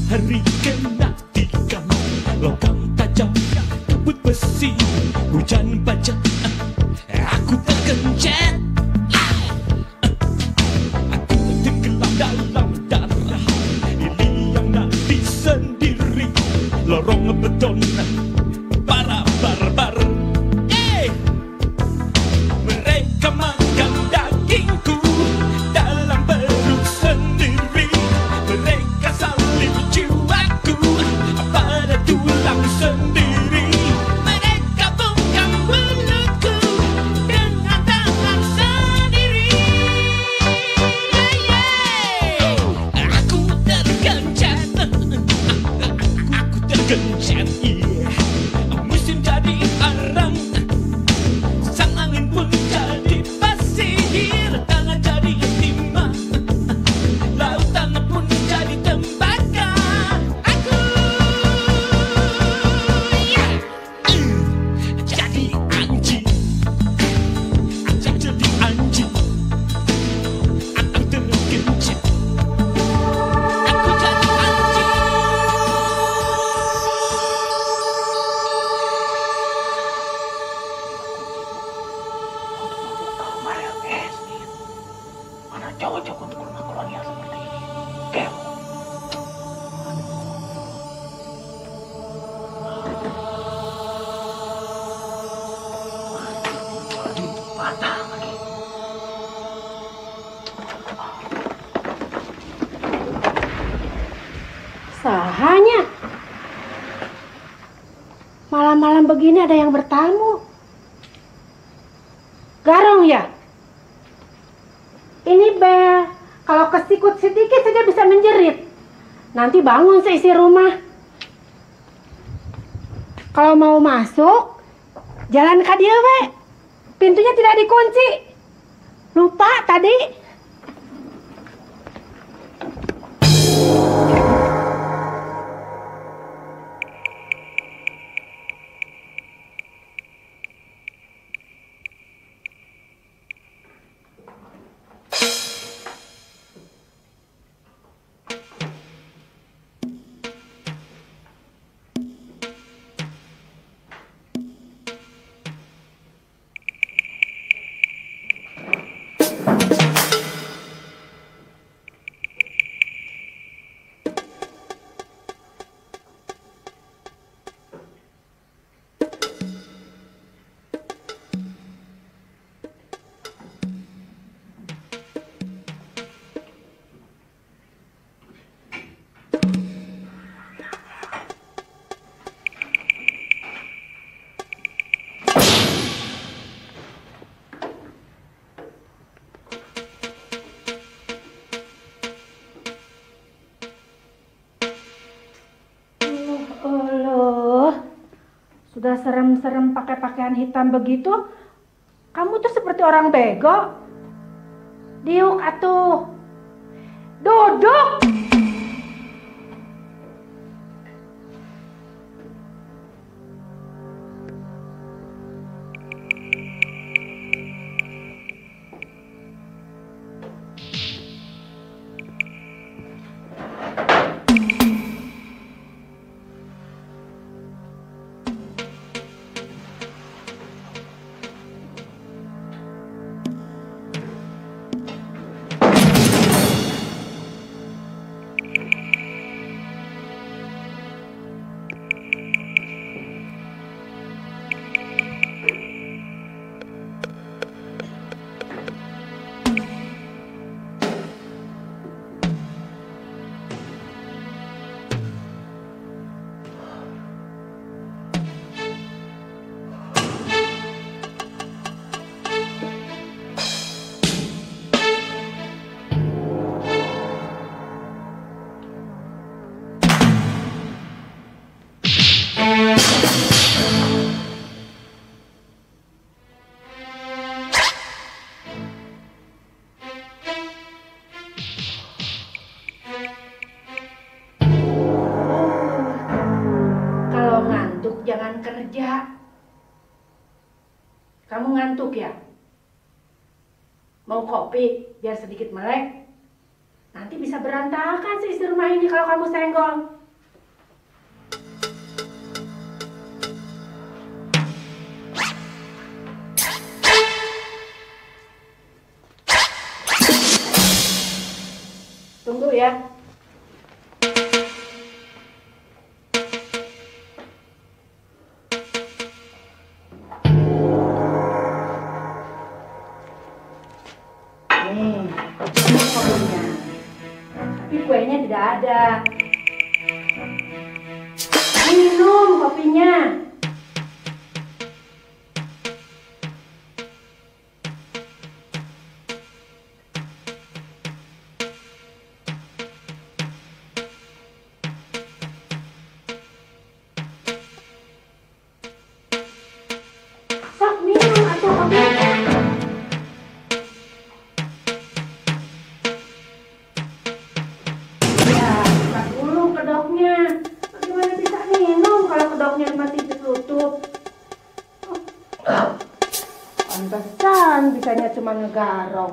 Hari kena tikam, logam tajam, kebut besi, hujan baja. Aku tergencet, aku tenggelam dalam darah. Ini yang nadi sendiri, lorong beton para barbar. Mereka makan dagingku dalam perut sendiri. Mereka salib jiwaku pada tulang sendiri. Mereka bungkam mulutku dengan tangan sendiri. Aku tergencet, aku tergencet. Musim jadi arang, sang angin pun jadi pasir, tanah jadi timah, lautan pun jadi tembakau. Aku jadi anjing, aku jadi anjing, aku tergencet, aku jadi anjing. Mana cocok untuk rumah kolonial seperti ini? Kel. Waduh, patah lagi. Sahanya. Malam-malam begini ada yang bertamu. Garong ya? Ini bel. Kalau kesikut sedikit saja bisa menjerit. Nanti bangun seisi rumah. Kalau mau masuk, jalan ke dia, we. Pintunya tidak dikunci. Lupa tadi. Sudah serem-serem pakai pakaian hitam begitu, kamu tuh seperti orang bego. Diuk atuh. Duduk. Jangan kerja. Kamu ngantuk ya? Mau kopi biar sedikit melek? Nanti bisa berantakan sih isi rumah ini kalau kamu senggol. minum kopinya. Sok minum atuh kopinya. Ya, buka dulu kedoknya. Bagaimana bisa minum kalau kedoknya masih ditutup? Pantesan bisanya cuma ngegarong.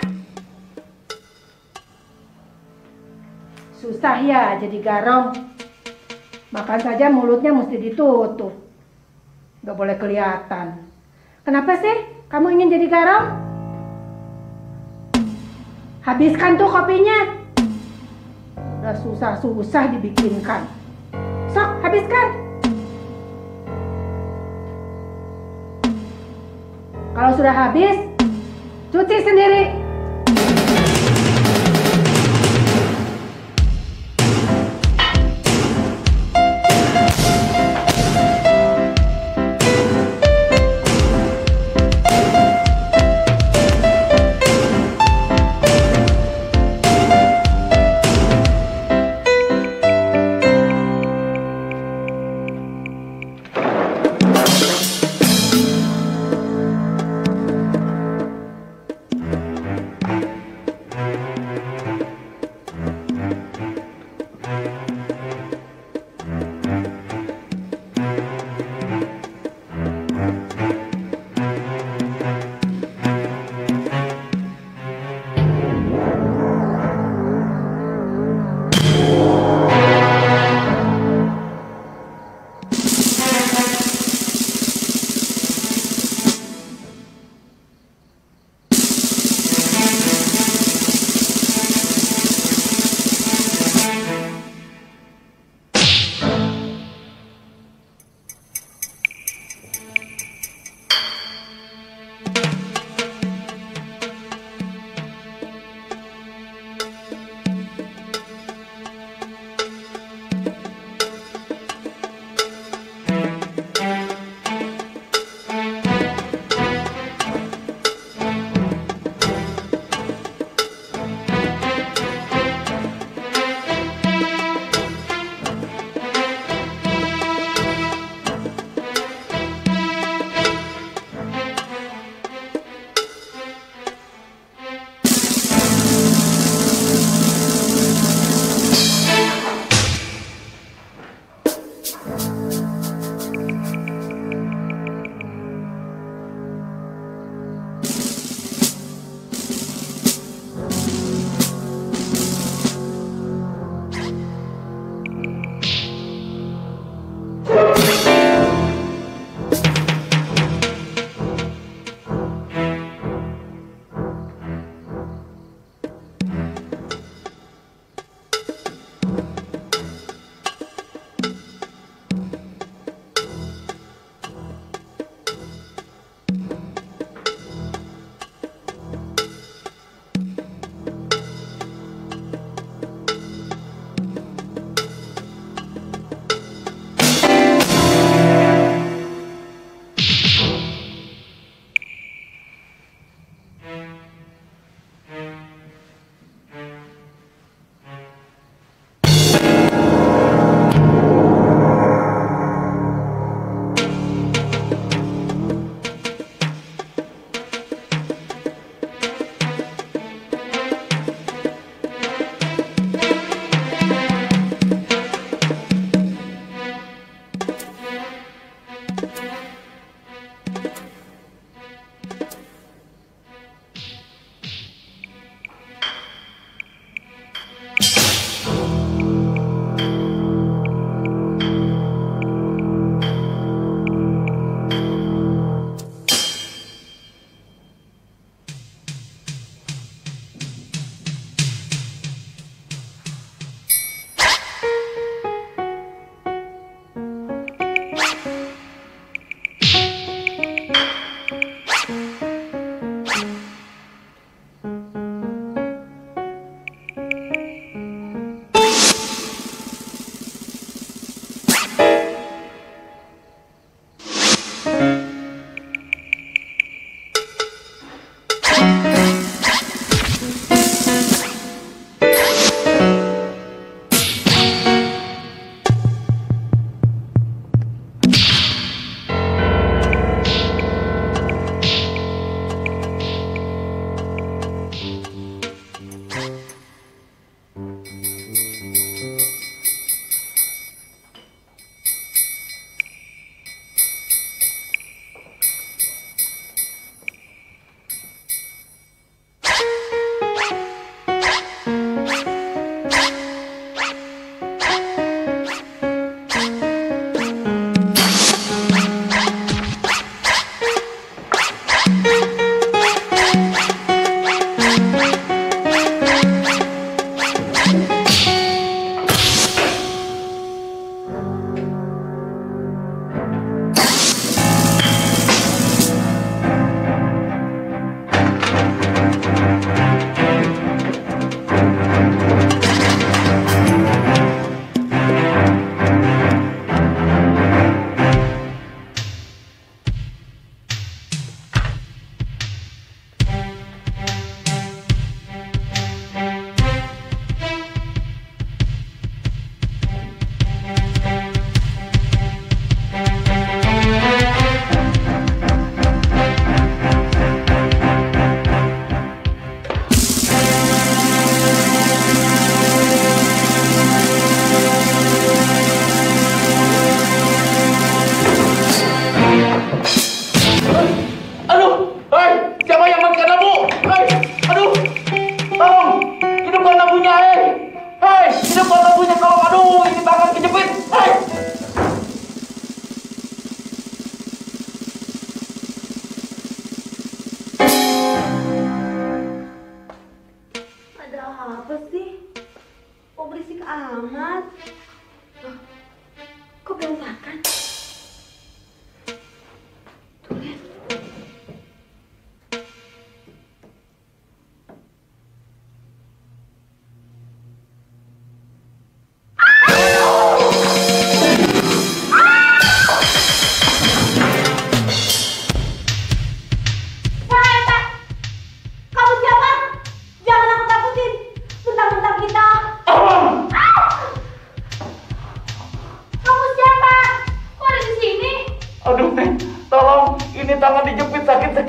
Susah ya jadi garong. Makan saja mulutnya mesti ditutup. Gak boleh kelihatan. Kenapa sih kamu ingin jadi garong? Habiskan tuh kopinya. Udah susah-susah dibikinkan. Sok, habiskan. Kalau sudah habis, cuci sendiri.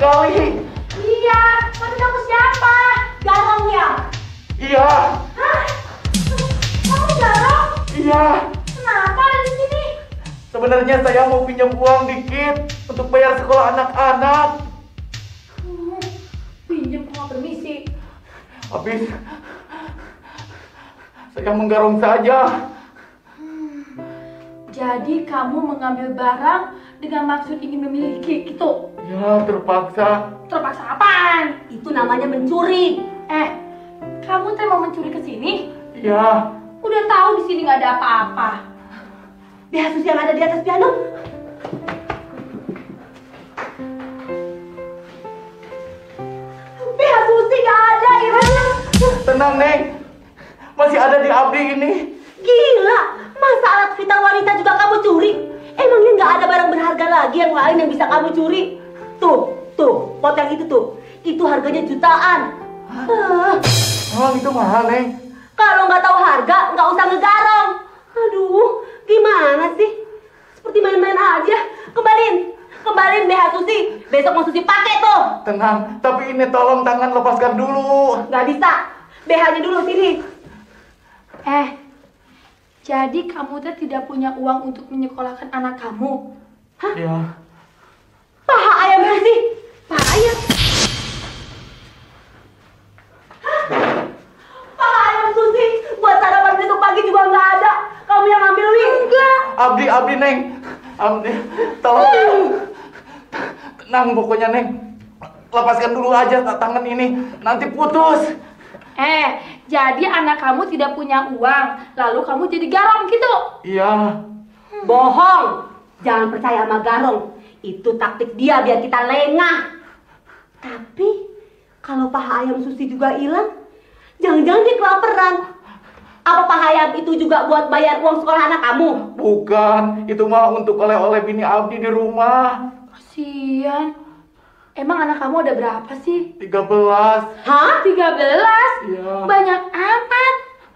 sekali. Iya, tapi kamu siapa? Garong ya? Iya. Hah? Kamu garong? Iya. Kenapa ada di sini? Sebenarnya saya mau pinjam uang dikit untuk bayar sekolah anak-anak. Pinjam kok nggak permisi. Habis saya menggarong saja. Jadi kamu mengambil barang dengan maksud ingin memiliki gitu? Ya, terpaksa. Terpaksa apaan? Itu namanya mencuri. Kamu teh mau mencuri ke sini? Iya. Udah tahu di sini nggak ada apa-apa. Behasus yang ada di atas piano. Behasusi nggak ada, Irana. Tenang, Neng. Masih ada di Abdi ini. Gila, masa alat vital wanita juga kamu curi? Emangnya nggak ada barang berharga lagi yang lain yang bisa kamu curi? Tuh, pot yang itu tuh. Itu harganya jutaan. Oh, itu mahal, Neng. Kalau nggak tahu harga, nggak usah ngegarong. Aduh, gimana sih? Seperti main-main aja. Kembaliin BH Susi. Besok mau Susi pakai tuh. Tenang, tapi ini tolong tangan lepaskan dulu. Nggak bisa. BH-nya dulu sini. Jadi kamu teh tidak punya uang untuk menyekolahkan anak kamu? Hah? Ya. Paha ayam Susi. Paha ayam. Paha ayam Susi. Buat sarapan besok pagi juga nggak ada. Kamu yang ambil, Wi. Enggak. Abdi, Neng. Abdi, tolong. Tenang pokoknya, Neng. Lepaskan dulu aja tangan ini. Nanti putus. Jadi anak kamu tidak punya uang, lalu kamu jadi garong gitu? Iya. Bohong. Jangan percaya sama Garong. Itu taktik dia biar kita lengah. Tapi kalau paha ayam Susi juga hilang, jangan-jangan dia kelaparan. Apa paha ayam itu juga buat bayar uang sekolah anak kamu? Bukan, itu mah untuk oleh-oleh bini Abdi di rumah. Kasian. Emang anak kamu ada berapa sih? 13. Hah? 13? Iya. Banyak amat.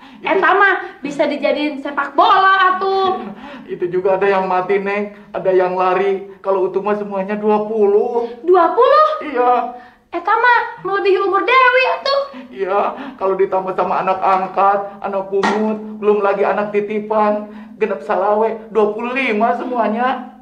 Mah bisa dijadiin sepak bola atuh. Itu juga ada yang mati, Neng. Ada yang lari. Kalau itu mah semuanya 20. 20? Iya. Mah melebihi umur Dewi atuh. Iya, kalau ditambah sama anak angkat, anak pungut, belum lagi anak titipan, genep salawe, 25 semuanya.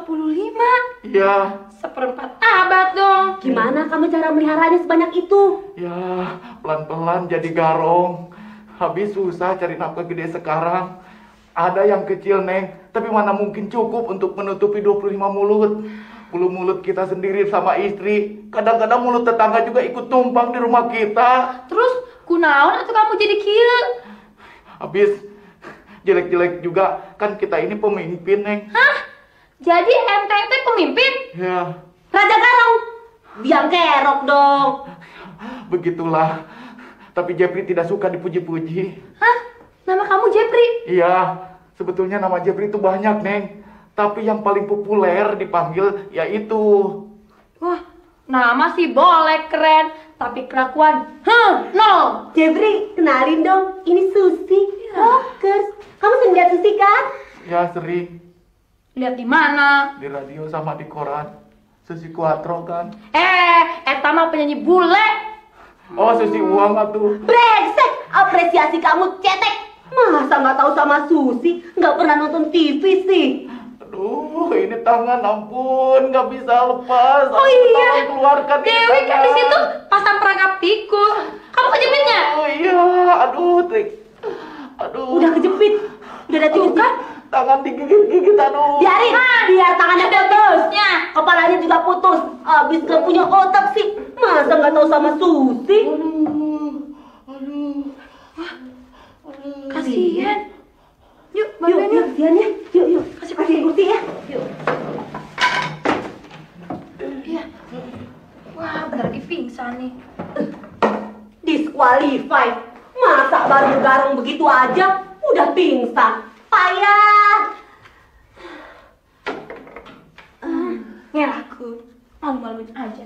25? Iya. Seperempat abad dong. Gimana kamu cara meliharanya sebanyak itu? Ya, pelan-pelan jadi garong. Habis susah cari nafkah gede sekarang. Ada yang kecil, Neng, tapi mana mungkin cukup untuk menutupi 25 mulut. Belum mulut kita sendiri sama istri. Kadang-kadang mulut tetangga juga ikut tumpang di rumah kita. Terus kunaon atau kamu jadi kieu? Habis jelek-jelek juga, kan kita ini pemimpin, Neng. Hah? Jadi MTT pemimpin? Ya, Raja Garong. Biang kerok dong. begitulah. Tapi Jepri tidak suka dipuji-puji. Hah? Nama kamu Jepri? Iya, sebetulnya nama Jepri itu banyak, Neng. Tapi yang paling populer dipanggil yaitu... Wah, nama sih boleh keren, tapi kelakuan, nol. Jeffrey, kenalin dong. Ini Susi. Rockers. Kamu sering lihat Susi kan? Ya, sering. Lihat di mana? Di radio sama di koran. Susi Quatro kan. Eta mah penyanyi bule. Oh, Susi Uang atuh. Brengsek. Apresiasi kamu cetek. Masa nggak tahu sama Susi? Nggak pernah nonton TV sih. Aduh, ini tangan ampun, nggak bisa lepas. Oh iya, Tolong keluarkan ini Dewi kan di tangan. situ pasang perangkap tikus. Kamu kejepitnya? Oh iya, aduh, aduh. Udah kejepit. Udah ada tikus kan? Tangan digigit-gigit, aduh. Biarin, biar tangannya Ada putus. tikusnya. Kepalanya juga putus. Abis gak punya otak sih. Masa nggak tahu sama Susi? Aduh. Kasian. Yuk, Yuk, bantuin yuk. Dian ya. Yuk. Kasih kursi ya. Yuk. Iya. Wah, bentar lagi pingsan nih. Disqualified. Masa baru garong begitu aja udah pingsan. Payah. Ngeraku. Malu-maluin aja.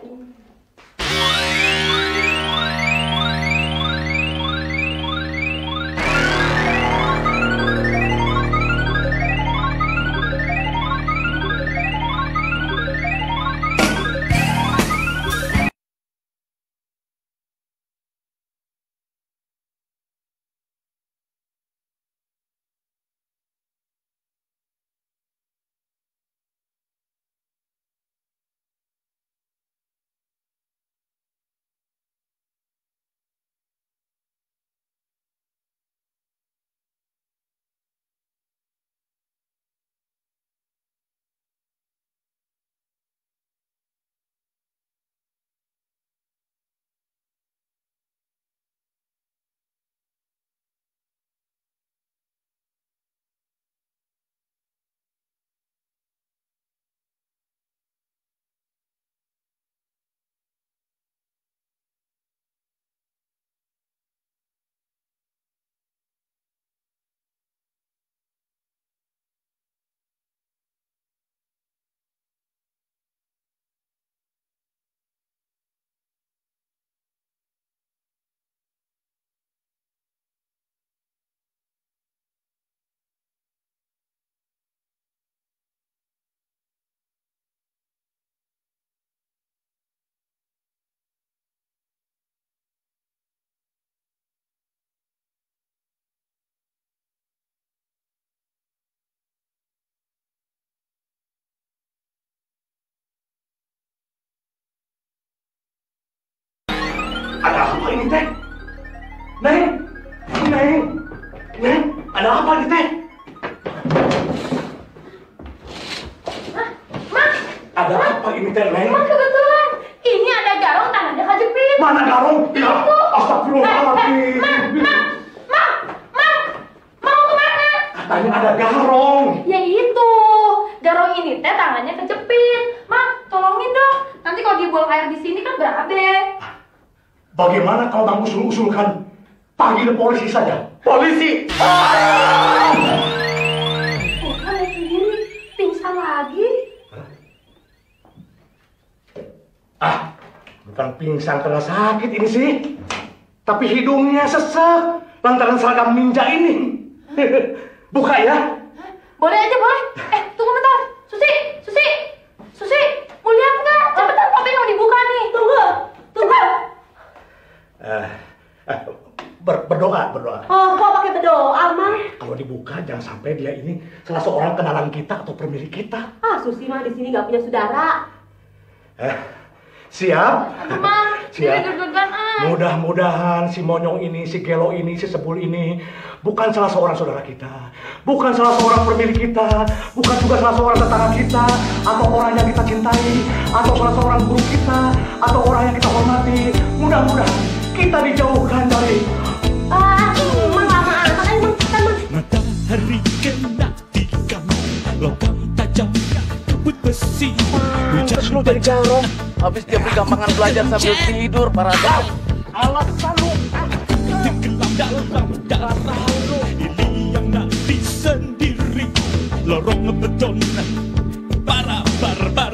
ini teh? Neng, Neng, ada apa nih teh? Mak, Ada apa ini teh, Neng? Mak kebetulan. Ini ada garong tangannya kejepit. Mana garong? Ya, Itu. astagfirullahaladzim. Mak, mau kemana? Katanya ada garong. Ya itu, garong ini teh tangannya kejepit. Mak, tolongin dong. Nanti kalau dibuang air di sini kan berabe. Bagaimana kalau kamu usul-usulkan panggil polisi saja? Polisi! Bukan lihat sendiri, pingsan lagi. Bukan pingsan karena sakit ini sih. Tapi hidungnya sesek lantaran seragam ninja ini. Buka ya. Boleh aja, boleh. Tunggu bentar. Susi, mau lihat nggak? Cepetan, topengnya mau dibuka nih. Tunggu. Berdoa. Oh, kok pakai berdoa, Mang? Kalau dibuka jangan sampai dia ini salah seorang kenalan kita atau pemilik kita. Susi mah di sini nggak punya saudara. Siap? Mang, Siap. deg-degan Mudah-mudahan si monyong ini, si gelo ini, si sebul ini bukan salah seorang saudara kita, bukan salah seorang pemilik kita, bukan juga salah seorang tetangga kita, atau orang yang kita cintai, atau salah seorang guru kita, atau orang yang kita hormati. Mudah-mudahan kita dijauhkan dari Mang lama amat, Mang. Matahari kena tikam, logam tajam, kebut besi. Terus lu jadi garong. Habis dia pergampangan belajar sambil tidur, para dam. alasan lu. Tenggelam dalam darah ini yang nanti sendiri. Lorong beton para barbar.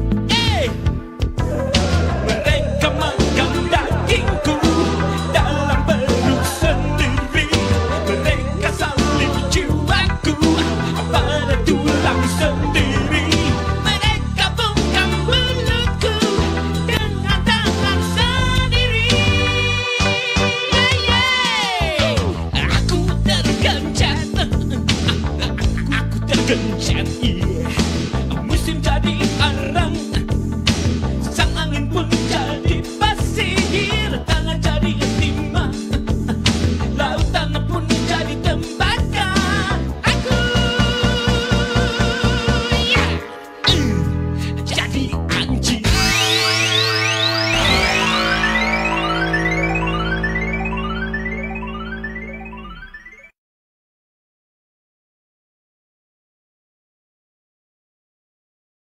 Mereka makan dagingku dalam perut sendiri. Mereka salib jiwaku pada tulang sendiri. Mereka bungkam mulutku dengan tangan sendiri. Aku tergencat, aku tergencat.